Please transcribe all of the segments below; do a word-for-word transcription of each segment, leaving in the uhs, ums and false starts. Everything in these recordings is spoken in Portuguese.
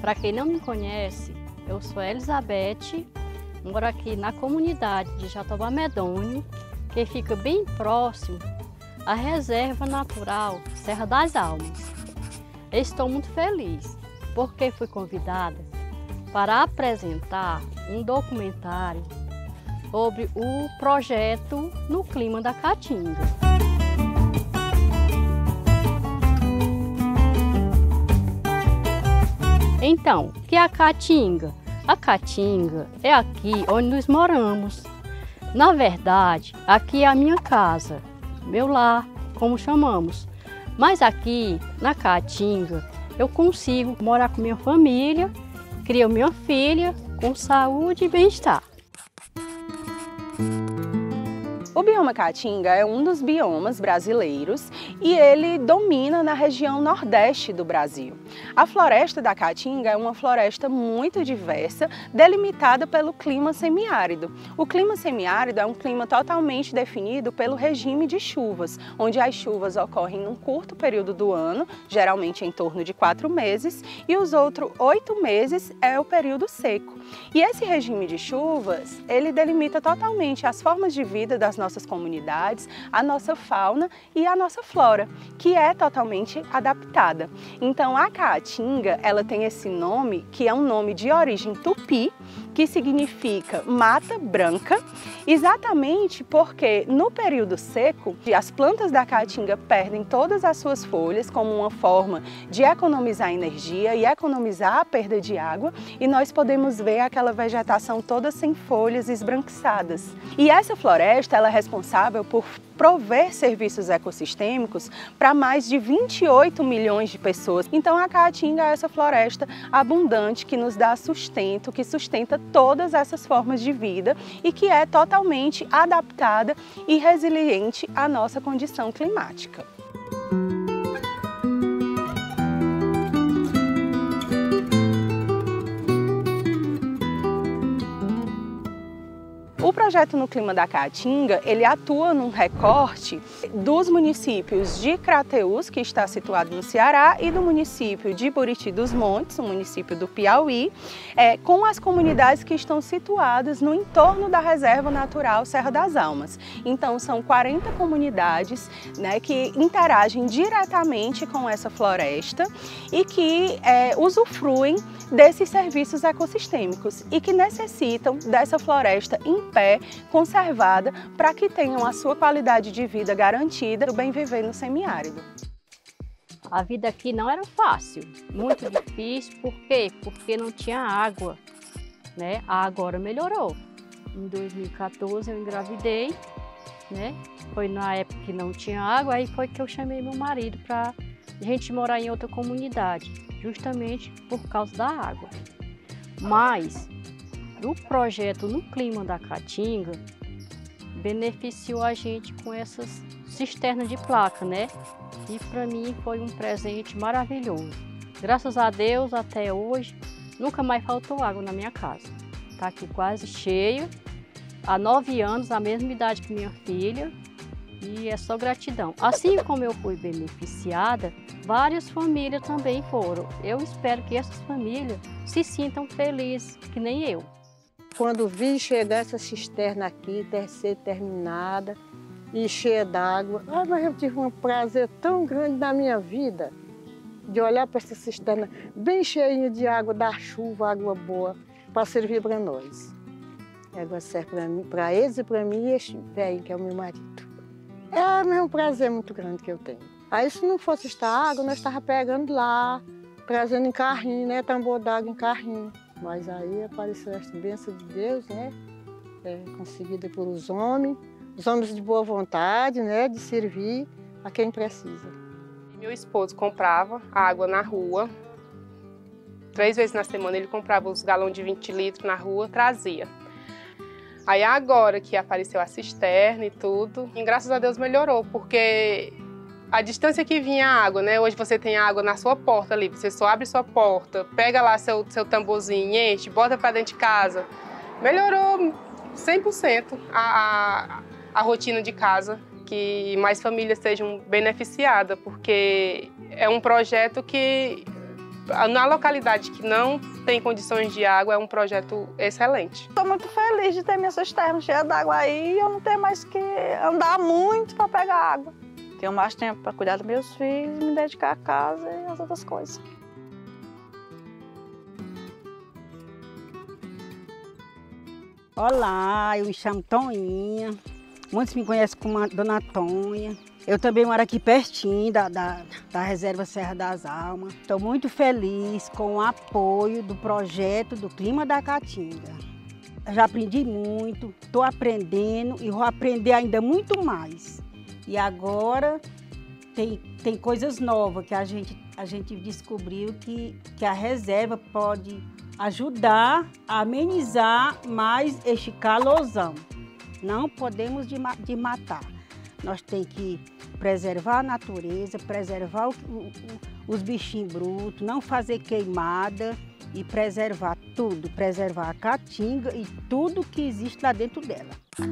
Para quem não me conhece, eu sou Elizabeth, moro aqui na comunidade de Jatobá Medonho, que fica bem próximo à Reserva Natural Serra das Almas. Estou muito feliz porque fui convidada para apresentar um documentário sobre o projeto No Clima da Caatinga. Então, o que é a Caatinga? A Caatinga é aqui onde nós moramos. Na verdade, aqui é a minha casa, meu lar, como chamamos. Mas aqui, na Caatinga, eu consigo morar com minha família, criar minha filha com saúde e bem-estar. O bioma Caatinga é um dos biomas brasileiros e ele domina na região nordeste do Brasil. A floresta da Caatinga é uma floresta muito diversa, delimitada pelo clima semiárido. O clima semiárido é um clima totalmente definido pelo regime de chuvas, onde as chuvas ocorrem num curto período do ano, geralmente em torno de quatro meses, e os outros oito meses é o período seco. E esse regime de chuvas, ele delimita totalmente as formas de vida das nossas comunidades, a nossa fauna e a nossa flora, que é totalmente adaptada. Então a Caatinga, ela tem esse nome, que é um nome de origem tupi, que significa mata branca, exatamente porque no período seco, as plantas da Caatinga perdem todas as suas folhas como uma forma de economizar energia e economizar a perda de água, e nós podemos ver aquela vegetação toda sem folhas esbranquiçadas. E essa floresta, ela é responsável por prover serviços ecossistêmicos para mais de vinte e oito milhões de pessoas. Então a Caatinga é essa floresta abundante que nos dá sustento, que sustenta todas essas formas de vida e que é totalmente adaptada e resiliente à nossa condição climática. O projeto No Clima da Caatinga, ele atua num recorte dos municípios de Crateús, que está situado no Ceará, e do município de Buriti dos Montes, um município do Piauí, é, com as comunidades que estão situadas no entorno da Reserva Natural Serra das Almas. Então são quarenta comunidades, né, que interagem diretamente com essa floresta e que é, usufruem desses serviços ecossistêmicos e que necessitam dessa floresta em pé, conservada, para que tenham a sua qualidade de vida garantida, do bem viver no semiárido. A vida aqui não era fácil, muito difícil. Por quê? Porque não tinha água, né? Agora melhorou. Em dois mil e quatorze eu engravidei, né? Foi na época que não tinha água, aí foi que eu chamei meu marido para a gente morar em outra comunidade, justamente por causa da água. Mas o projeto No Clima da Caatinga beneficiou a gente com essas cisternas de placa, né? E para mim foi um presente maravilhoso. Graças a Deus, até hoje, nunca mais faltou água na minha casa. Está aqui quase cheio, há nove anos, a mesma idade que minha filha, e é só gratidão. Assim como eu fui beneficiada, várias famílias também foram. Eu espero que essas famílias se sintam felizes, que nem eu. Quando vi chegar essa cisterna aqui, ter ser terminada e cheia d'água, ah, mas eu tive um prazer tão grande na minha vida de olhar para essa cisterna bem cheinha de água da chuva, água boa, para servir para nós. A água serve para mim, para eles e para mim e este velho, que é o meu marido. É um prazer muito grande que eu tenho. Aí se não fosse esta água, nós estávamos pegando lá, trazendo em carrinho, né, tambor d'água em carrinho. Mas aí apareceu essa bênção de Deus, né, é, conseguida por os homens, os homens de boa vontade, né, de servir a quem precisa. Meu esposo comprava água na rua, três vezes na semana ele comprava os galões de vinte litros na rua, trazia. Aí agora que apareceu a cisterna e tudo, e graças a Deus melhorou, porque a distância que vinha a água, né? Hoje você tem água na sua porta ali, você só abre sua porta, pega lá seu, seu tamborzinho, enche, bota para dentro de casa. Melhorou cem por cento a, a, a rotina de casa, que mais famílias sejam beneficiadas, porque é um projeto que Na localidade que não tem condições de água, é um projeto excelente. Estou muito feliz de ter minha cisterna cheia d'água aí e eu não ter mais que andar muito para pegar água. Tenho mais tempo para cuidar dos meus filhos, me dedicar à casa e às outras coisas. Olá, eu me chamo Toninha, muitos me conhecem como a Dona Tonha. Eu também moro aqui pertinho da, da, da Reserva Serra das Almas. Estou muito feliz com o apoio do projeto do Clima da Caatinga. Já aprendi muito, estou aprendendo e vou aprender ainda muito mais. E agora tem, tem coisas novas que a gente, a gente descobriu que, que a reserva pode ajudar a amenizar mais este calorzão. Não podemos de, de matar. Nós temos que preservar a natureza, preservar o, o, os bichinhos brutos, não fazer queimada e preservar tudo, preservar a caatinga e tudo que existe lá dentro dela.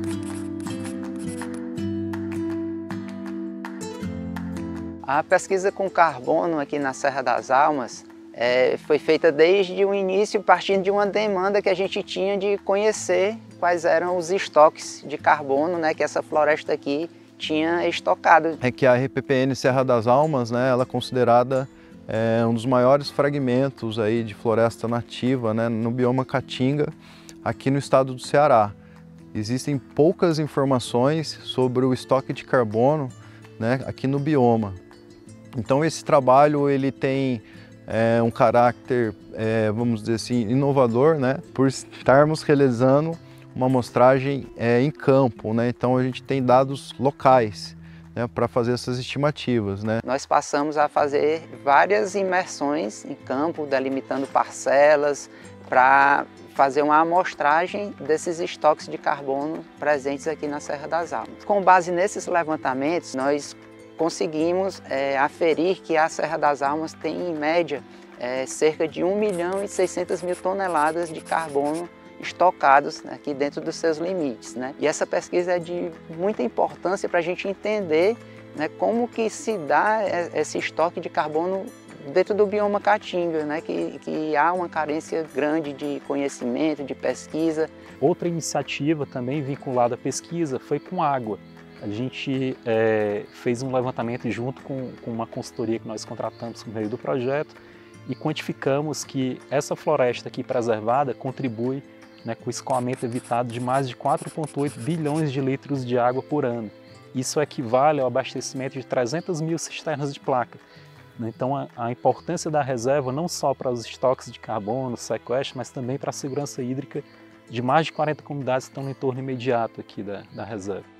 A pesquisa com carbono aqui na Serra das Almas é, foi feita desde o início, partindo de uma demanda que a gente tinha de conhecer quais eram os estoques de carbono, né, que essa floresta aqui tinha estocado. É que a R P P N Serra das Almas, né, ela é considerada é, um dos maiores fragmentos aí de floresta nativa, né, no bioma Caatinga, aqui no estado do Ceará. Existem poucas informações sobre o estoque de carbono, né, aqui no bioma. Então esse trabalho ele tem é, um caráter, é, vamos dizer assim, inovador, né, por estarmos realizando uma amostragem é, em campo, né? Então a gente tem dados locais, né, para fazer essas estimativas, né? Nós passamos a fazer várias imersões em campo, delimitando parcelas, para fazer uma amostragem desses estoques de carbono presentes aqui na Serra das Almas. Com base nesses levantamentos, nós conseguimos é, aferir que a Serra das Almas tem, em média, é, cerca de um milhão e seiscentas mil toneladas de carbono estocados aqui dentro dos seus limites, né? E essa pesquisa é de muita importância para a gente entender, né, como que se dá esse estoque de carbono dentro do bioma Caatinga, né, que, que há uma carência grande de conhecimento, de pesquisa. Outra iniciativa também vinculada à pesquisa foi com água. A gente é, fez um levantamento junto com, com uma consultoria que nós contratamos no meio do projeto e quantificamos que essa floresta aqui preservada contribui, né, com o escoamento evitado de mais de quatro vírgula oito bilhões de litros de água por ano. Isso equivale ao abastecimento de trezentas mil cisternas de placa. Então a, a importância da reserva não só para os estoques de carbono, sequestro, mas também para a segurança hídrica de mais de quarenta comunidades que estão no entorno imediato aqui da, da reserva.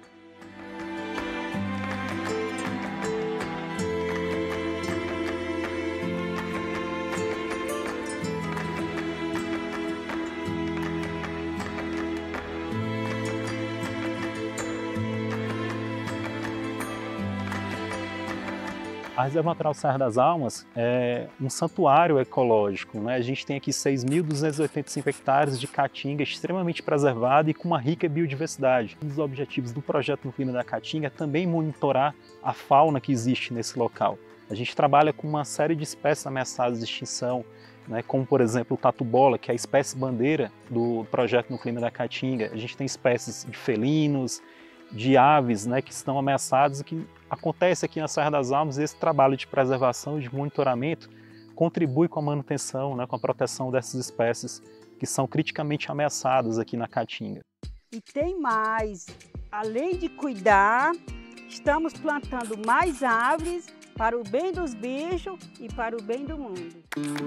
A Reserva Natural Serra das Almas é um santuário ecológico, né? A gente tem aqui seis mil duzentos e oitenta e cinco hectares de caatinga extremamente preservada e com uma rica biodiversidade. Um dos objetivos do projeto No Clima da Caatinga é também monitorar a fauna que existe nesse local. A gente trabalha com uma série de espécies ameaçadas de extinção, né? Como por exemplo o tatu-bola, que é a espécie bandeira do projeto No Clima da Caatinga. A gente tem espécies de felinos, de aves, né, que estão ameaçadas e que acontece aqui na Serra das Almas. Esse trabalho de preservação e de monitoramento contribui com a manutenção, né, com a proteção dessas espécies que são criticamente ameaçadas aqui na Caatinga. E tem mais, além de cuidar, estamos plantando mais árvores para o bem dos bichos e para o bem do mundo.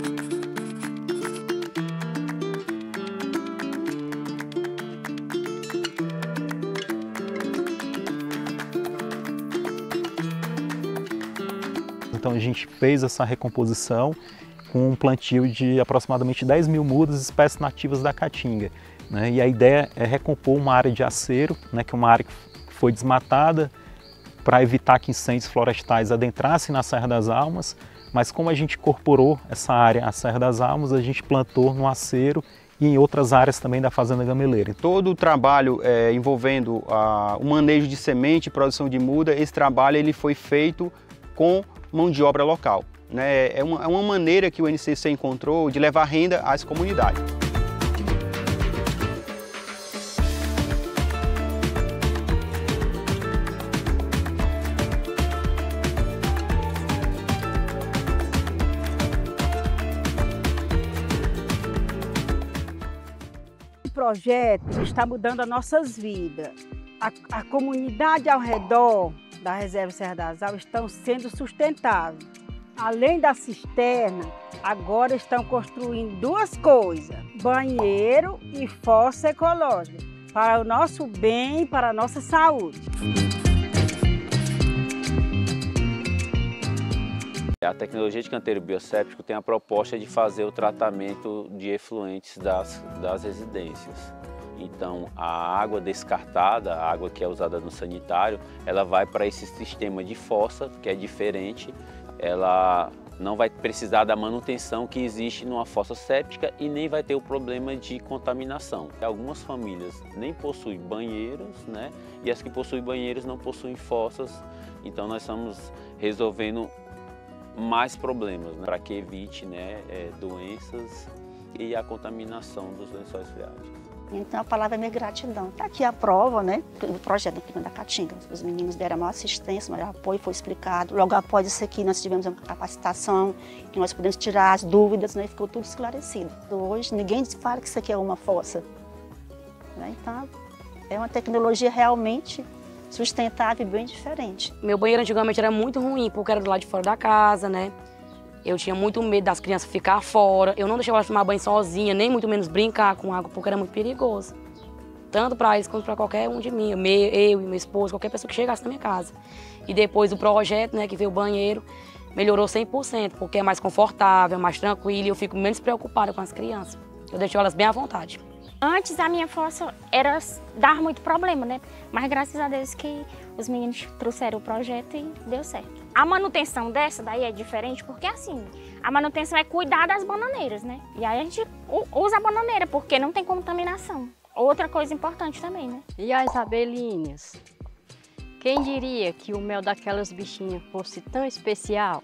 Então a gente fez essa recomposição com um plantio de aproximadamente dez mil mudas, espécies nativas da Caatinga, né? E a ideia é recompor uma área de acero, né, que é uma área que foi desmatada para evitar que incêndios florestais adentrassem na Serra das Almas, mas como a gente incorporou essa área à Serra das Almas, a gente plantou no acero e em outras áreas também da Fazenda Gameleira. Todo o trabalho é, envolvendo a, o manejo de semente e produção de muda, esse trabalho ele foi feito com mão de obra local. né? É uma, é uma maneira que o N C C encontrou de levar renda às comunidades. O projeto está mudando as nossas vidas. A, a comunidade ao redor da Reserva Serra das Almas estão sendo sustentáveis. Além da cisterna, agora estão construindo duas coisas: banheiro e fossa ecológica, para o nosso bem e para a nossa saúde. A tecnologia de canteiro biosséptico tem a proposta de fazer o tratamento de efluentes das, das residências. Então, a água descartada, a água que é usada no sanitário, ela vai para esse sistema de fossa, que é diferente. Ela não vai precisar da manutenção que existe numa fossa séptica e nem vai ter o problema de contaminação. Algumas famílias nem possuem banheiros, né? E as que possuem banheiros não possuem fossas. Então, nós estamos resolvendo mais problemas, né? Para que evite, né, é, doenças e a contaminação dos lençóis freáticos. Então a palavra é minha gratidão. Está aqui a prova, né, do projeto do Clima da Caatinga. Os meninos deram a maior assistência, o maior apoio, foi explicado. Logo após isso aqui nós tivemos uma capacitação, que nós pudemos tirar as dúvidas, né, ficou tudo esclarecido. Hoje ninguém fala que isso aqui é uma fossa. Né? Então é uma tecnologia realmente sustentável e bem diferente. Meu banheiro antigamente era muito ruim, porque era do lado de fora da casa, né? Eu tinha muito medo das crianças ficar fora, eu não deixava elas tomar banho sozinha, nem muito menos brincar com água, porque era muito perigoso. Tanto para eles quanto para qualquer um de mim, eu, eu e meu esposo, qualquer pessoa que chegasse na minha casa. E depois do projeto, né, que veio o banheiro, melhorou cem por cento, porque é mais confortável, mais tranquilo, e eu fico menos preocupada com as crianças. Eu deixo elas bem à vontade. Antes a minha fossa era dar muito problema, né? Mas graças a Deus que os meninos trouxeram o projeto e deu certo. A manutenção dessa daí é diferente porque assim, a manutenção é cuidar das bananeiras, né? E aí a gente usa a bananeira porque não tem contaminação. Outra coisa importante também, né? E as abelhinhas? Quem diria que o mel daquelas bichinhas fosse tão especial?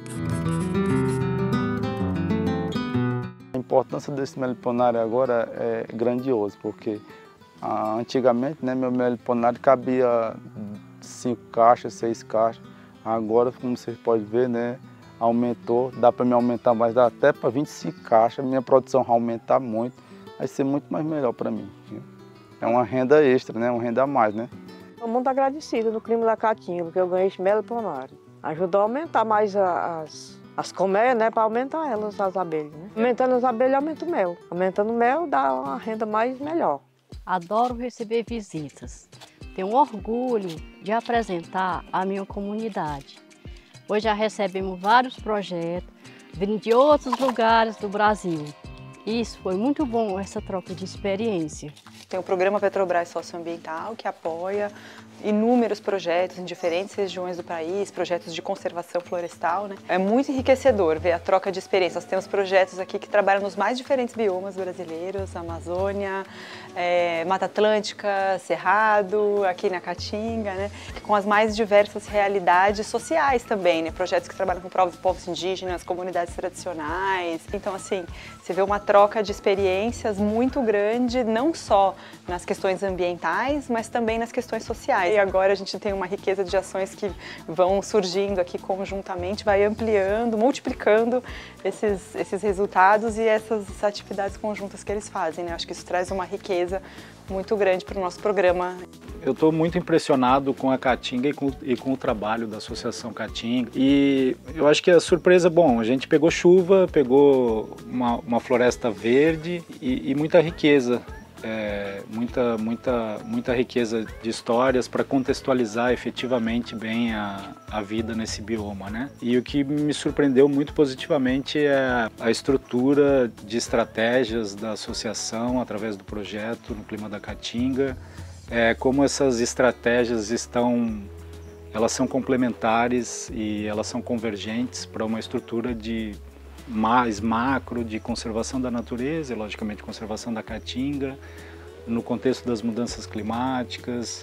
A importância desse meliponário agora é grandioso, porque ah, antigamente, né, meu meliponário cabia cinco caixas, seis caixas. Agora, como vocês podem ver, né, aumentou, dá para me aumentar mais, dá até para vinte e cinco caixas, minha produção vai aumentar muito, vai ser muito mais melhor para mim. Viu? É uma renda extra, né, uma renda a mais, né? Estou muito agradecida no Clima da Caatinga, porque eu ganhei esse meliponário. Ajudou a aumentar mais as... as colmeias, né, para aumentar elas, as abelhas. Né? Aumentando as abelhas, aumenta o mel. Aumentando o mel, dá uma renda mais melhor. Adoro receber visitas. Tenho orgulho de apresentar a minha comunidade. Hoje já recebemos vários projetos vindo de outros lugares do Brasil. Isso foi muito bom, essa troca de experiência. Tem o programa Petrobras Socioambiental, que apoia inúmeros projetos em diferentes regiões do país, projetos de conservação florestal, né? É muito enriquecedor ver a troca de experiências. Nós temos projetos aqui que trabalham nos mais diferentes biomas brasileiros, Amazônia, é, Mata Atlântica, Cerrado, aqui na Caatinga, né? Com as mais diversas realidades sociais também, né? Projetos que trabalham com povos indígenas, comunidades tradicionais. Então, assim, você vê uma troca de experiências muito grande, não só nas questões ambientais, mas também nas questões sociais. E agora a gente tem uma riqueza de ações que vão surgindo aqui conjuntamente, vai ampliando, multiplicando esses, esses resultados e essas atividades conjuntas que eles fazem, né? Acho que isso traz uma riqueza muito grande para o nosso programa. Eu estou muito impressionado com a Caatinga e com, e com o trabalho da Associação Caatinga. E eu acho que a surpresa, bom, a gente pegou chuva, pegou uma, uma floresta verde e, e muita riqueza. É, muita, muita, muita riqueza de histórias para contextualizar efetivamente bem a, a vida nesse bioma, né? E o que me surpreendeu muito positivamente é a estrutura de estratégias da associação através do projeto no Clima da Caatinga, é, como essas estratégias estão, elas são complementares e elas são convergentes para uma estrutura de mais macro de conservação da natureza e, logicamente, conservação da Caatinga, no contexto das mudanças climáticas.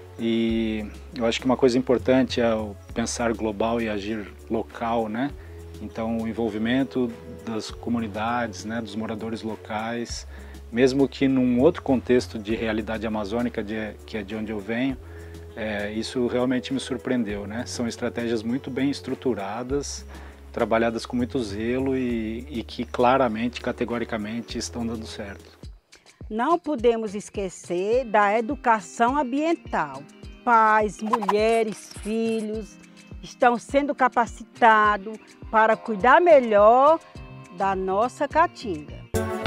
E eu acho que uma coisa importante é o pensar global e agir local, né? Então, o envolvimento das comunidades, né, dos moradores locais, mesmo que num outro contexto de realidade amazônica, de, que é de onde eu venho, é, isso realmente me surpreendeu, né? São estratégias muito bem estruturadas, trabalhadas com muito zelo e, e que claramente, categoricamente, estão dando certo. Não podemos esquecer da educação ambiental. Pais, mulheres, filhos estão sendo capacitados para cuidar melhor da nossa caatinga.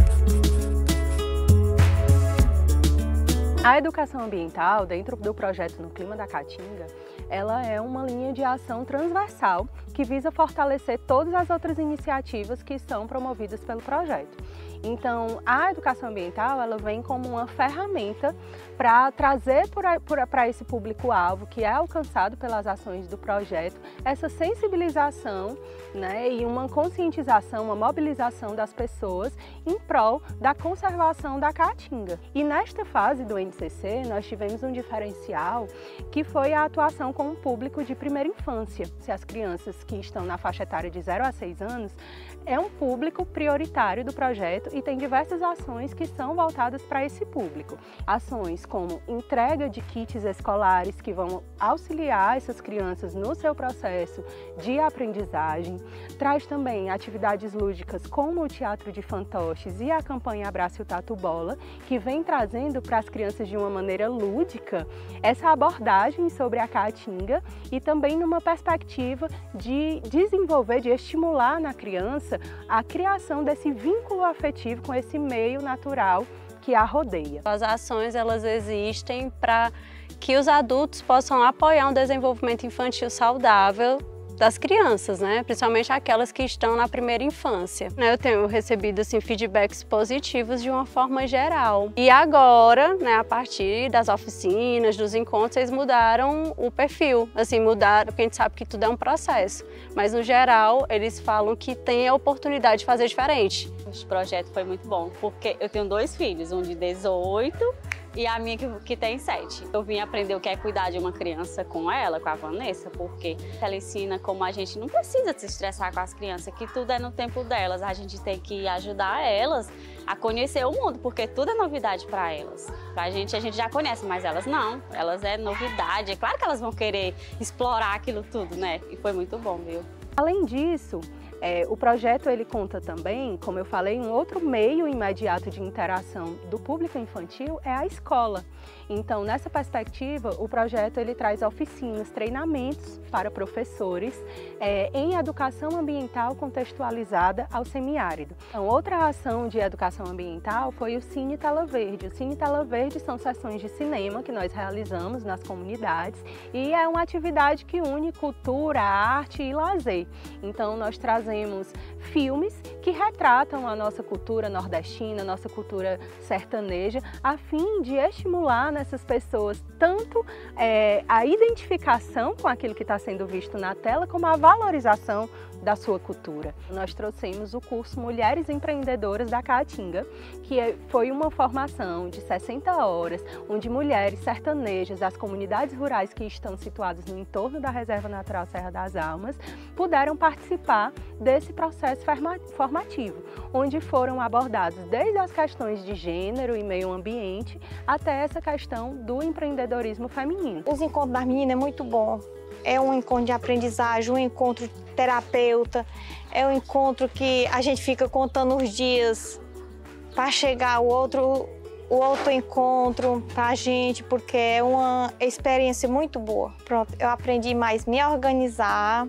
A educação ambiental, dentro do projeto No Clima da Caatinga, ela é uma linha de ação transversal que visa fortalecer todas as outras iniciativas que são promovidas pelo projeto. Então, a educação ambiental ela vem como uma ferramenta para trazer para esse público-alvo, que é alcançado pelas ações do projeto, essa sensibilização, né, e uma conscientização, uma mobilização das pessoas em prol da conservação da caatinga. E nesta fase do N C C, nós tivemos um diferencial que foi a atuação com o público de primeira infância. Se as crianças que estão na faixa etária de zero a seis anos, é um público prioritário do projeto e tem diversas ações que são voltadas para esse público. Ações como entrega de kits escolares que vão auxiliar essas crianças no seu processo de aprendizagem. Traz também atividades lúdicas como o teatro de fantoches e a campanha Abrace o Tatu Bola, que vem trazendo para as crianças de uma maneira lúdica essa abordagem sobre a caatinga e também numa perspectiva de desenvolver, de estimular na criança a criação desse vínculo afetivo com esse meio natural que a rodeia. As ações elas existem para que os adultos possam apoiar um desenvolvimento infantil saudável das crianças, né? Principalmente aquelas que estão na primeira infância. Eu tenho recebido assim, feedbacks positivos de uma forma geral. E agora, né, a partir das oficinas, dos encontros, eles mudaram o perfil. Assim, mudaram, porque a gente sabe que tudo é um processo. Mas, no geral, eles falam que tem a oportunidade de fazer diferente. Esse projeto foi muito bom, porque eu tenho dois filhos, um de dezoito e a minha que, que tem sete. Eu vim aprender o que é cuidar de uma criança com ela, com a Vanessa, porque ela ensina como a gente não precisa se estressar com as crianças, que tudo é no tempo delas. A gente tem que ajudar elas a conhecer o mundo, porque tudo é novidade para elas. Pra gente, a gente já conhece, mas elas não. Elas é novidade. É claro que elas vão querer explorar aquilo tudo, né? E foi muito bom, viu? Além disso, É, o projeto ele conta também, como eu falei, um outro meio imediato de interação do público infantil é a escola. Então, nessa perspectiva, o projeto ele traz oficinas, treinamentos para professores é, em educação ambiental contextualizada ao semiárido. Então, outra ação de educação ambiental foi o Cine Tela Verde. O Cine Tela Verde são sessões de cinema que nós realizamos nas comunidades e é uma atividade que une cultura, arte e lazer. Então, nós trazemos Temos filmes que retratam a nossa cultura nordestina, nossa cultura sertaneja, a fim de estimular nessas pessoas tanto é, a identificação com aquilo que está sendo visto na tela, como a valorização da sua cultura. Nós trouxemos o curso Mulheres Empreendedoras da Caatinga, que foi uma formação de sessenta horas, onde mulheres sertanejas das comunidades rurais que estão situadas no entorno da Reserva Natural Serra das Almas puderam participar desse processo formativo, onde foram abordados desde as questões de gênero e meio ambiente até essa questão do empreendedorismo feminino. Os encontros das meninas é muito bom. É um encontro de aprendizagem, um encontro terapeuta, é um encontro que a gente fica contando os dias para chegar o outro, o outro encontro para a gente, porque é uma experiência muito boa. Pronto, eu aprendi mais a me organizar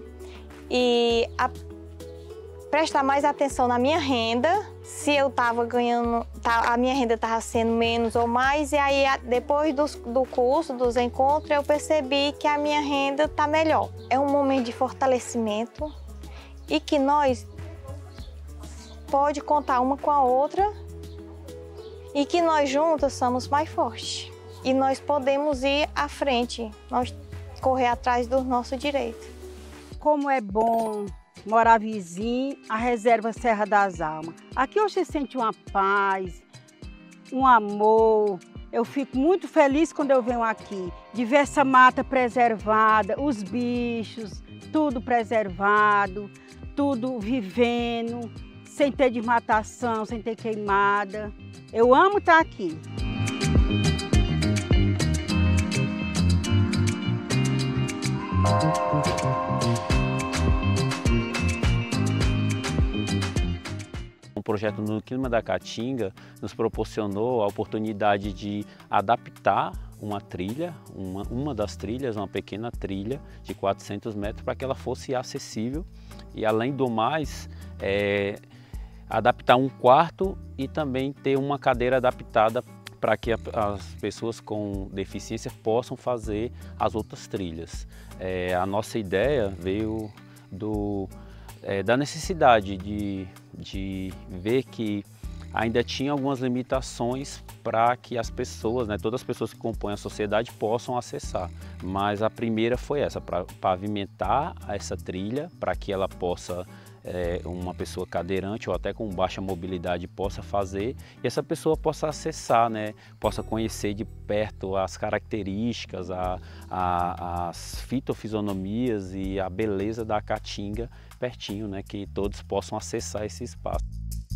e a prestar mais atenção na minha renda, se eu estava ganhando, a minha renda estava sendo menos ou mais, e aí depois do, do curso, dos encontros, eu percebi que a minha renda está melhor. É um momento de fortalecimento e que nós pode contar uma com a outra e que nós juntas somos mais fortes e nós podemos ir à frente, nós correr atrás do nosso direito. Como é bom morar vizinho à Reserva Serra das Almas. Aqui você sente uma paz, um amor. Eu fico muito feliz quando eu venho aqui. Diversa mata preservada, os bichos, tudo preservado. tudo vivendo, sem ter desmatação, sem ter queimada. Eu amo estar aqui. O projeto no Clima da Caatinga nos proporcionou a oportunidade de adaptar uma trilha, uma, uma das trilhas, uma pequena trilha de quatrocentos metros, para que ela fosse acessível e, além do mais, é, adaptar um quarto e também ter uma cadeira adaptada para que a, as pessoas com deficiência possam fazer as outras trilhas. É, a nossa ideia veio do, é, da necessidade de, de ver que ainda tinha algumas limitações para que as pessoas, né, todas as pessoas que compõem a sociedade possam acessar. Mas a primeira foi essa, para pavimentar essa trilha, para que ela possa, é, uma pessoa cadeirante ou até com baixa mobilidade possa fazer, e essa pessoa possa acessar, né, possa conhecer de perto as características, a, a, as fitofisionomias e a beleza da Caatinga pertinho, né, que todos possam acessar esse espaço.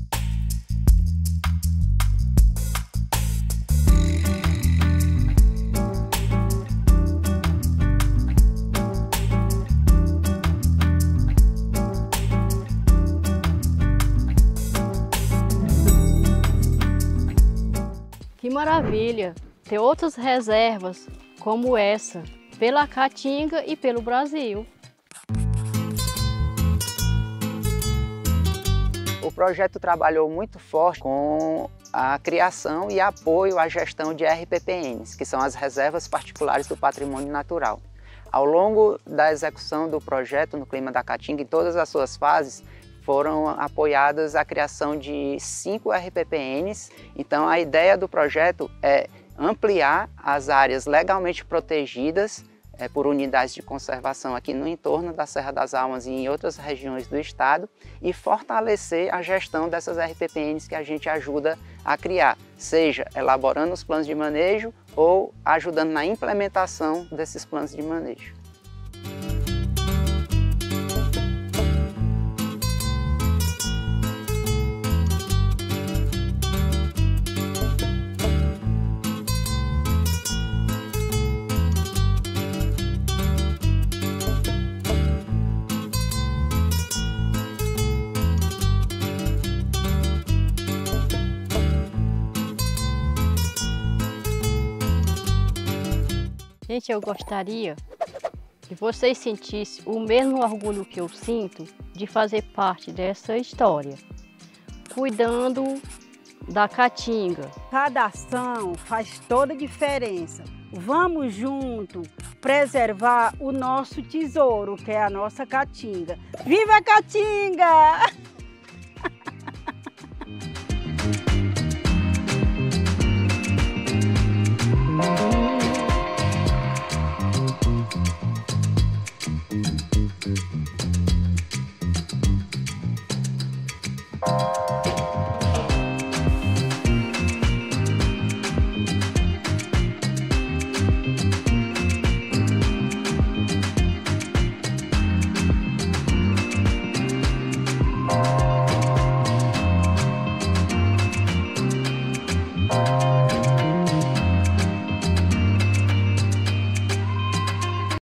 Que maravilha ter outras reservas como essa, pela Caatinga e pelo Brasil. O projeto trabalhou muito forte com a criação e apoio à gestão de R P P Ns, que são as Reservas Particulares do Patrimônio Natural. Ao longo da execução do projeto no Clima da Caatinga, em todas as suas fases, foram apoiadas a criação de cinco R P P Ns. Então, a ideia do projeto é ampliar as áreas legalmente protegidas é, por unidades de conservação aqui no entorno da Serra das Almas e em outras regiões do estado e fortalecer a gestão dessas R P P Ns que a gente ajuda a criar, seja elaborando os planos de manejo ou ajudando na implementação desses planos de manejo. Gente, eu gostaria que vocês sentissem o mesmo orgulho que eu sinto de fazer parte dessa história, cuidando da Caatinga. Cada ação faz toda a diferença. Vamos junto preservar o nosso tesouro, que é a nossa Caatinga. Viva a Caatinga!